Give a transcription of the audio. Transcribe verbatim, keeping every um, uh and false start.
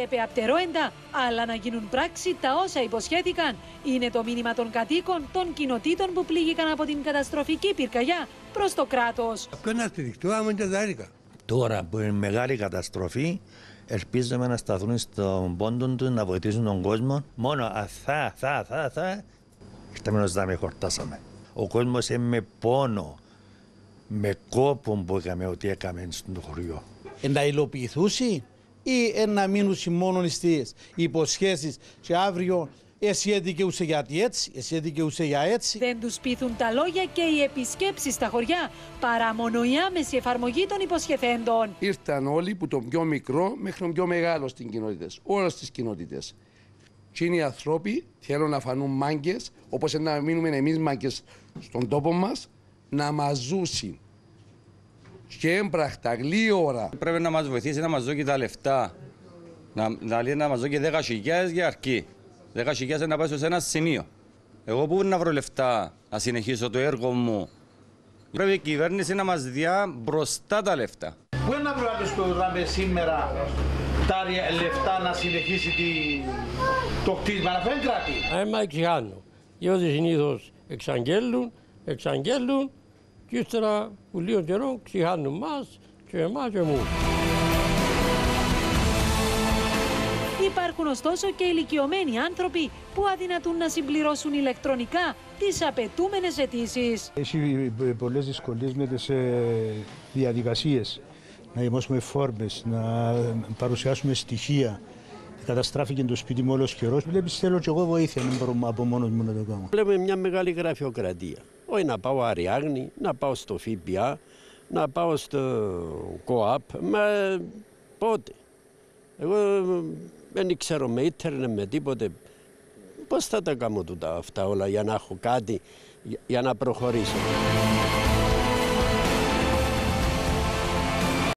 επεαπτερόεντα, αλλά να γίνουν πράξη τα όσα υποσχέθηκαν. Είναι το μήνυμα των κατοίκων των κοινοτήτων που πλήγηκαν από την καταστροφική πυρκαγιά προς το κράτος. Τώρα που είναι μεγάλη καταστροφή, ελπίζουμε να σταθούν στον πόντο του, να βοηθήσουν τον κόσμο. Μόνο αθά, αθά, αθά, αθά, ήρθαμε να ζητάμε, χορτάσαμε. Ο κόσμος είναι με πόνο, με κόπο που έκαμε ό,τι έκαμε στο χωριό. Να υλοποιηθούσει ή να μείνουν μόνο στις υποσχέσεις και αύριο εσύ δικαιούσε γιατί έτσι, εσύ δικαιούσε για έτσι. Δεν τους πείθουν τα λόγια και οι επισκέψεις στα χωριά, παρά μόνο η άμεση εφαρμογή των υποσχεθέντων. Ήρθαν όλοι που τον πιο μικρό μέχρι τον πιο μεγάλο στην κοινότητα, όλες τις κοινότητες. Και είναι οι άνθρωποι θέλουν να φανούν μάγκες, όπως να μείνουμε εμείς μάγκες στον τόπο μας, να μας ζούσουν. Και έμπρακτα, γλύωρα. Πρέπει να μας βοηθήσει να μας δώσει τα λεφτά. Να, να, να μας δώσει δέκα χιλιάδες για αρκεί. δέκα χιλιάδες να πάει σε ένα σημείο. Εγώ πού να βρω λεφτά να συνεχίσω το έργο μου. Πρέπει η κυβέρνηση να μας διά μπροστά τα λεφτά. Πού είναι να βρούμε στο δράμε σήμερα τα λεφτά να συνεχίσει τη... το κτίσμα, να φέρει κράτη. Έμα εξηγάνω. Διότι συνήθως εξαγγέλουν, εξαγγέλουν και ύστερα που λίγο καιρό ξηγάνουν μας και εμάς και εμούς. Υπάρχουν ωστόσο και ηλικιωμένοι άνθρωποι που αδυνατούν να συμπληρώσουν ηλεκτρονικά τις απαιτούμενες αιτήσεις. Έχει πολλές δυσκολίες με τις διαδικασίες. Να δημόσουμε φόρμες, να παρουσιάσουμε στοιχεία. Καταστράφηκε το σπίτι μου όλος καιρός. Βλέπεις, θέλω και εγώ βοήθεια, δεν μπορώ από μόνος μου να το κάνω. Βλέπουμε μια μεγάλη γραφειοκρατία. Όχι να πάω Αριάγνη, να πάω στο ΦΠΑ, να πάω στο ΚΟΑΠ. Μα πότε. Εγώ δεν ξέρω με ίντερνετ, με τίποτε. Πώς θα τα κάνω τούτα αυτά όλα για να έχω κάτι, για να προχωρήσω.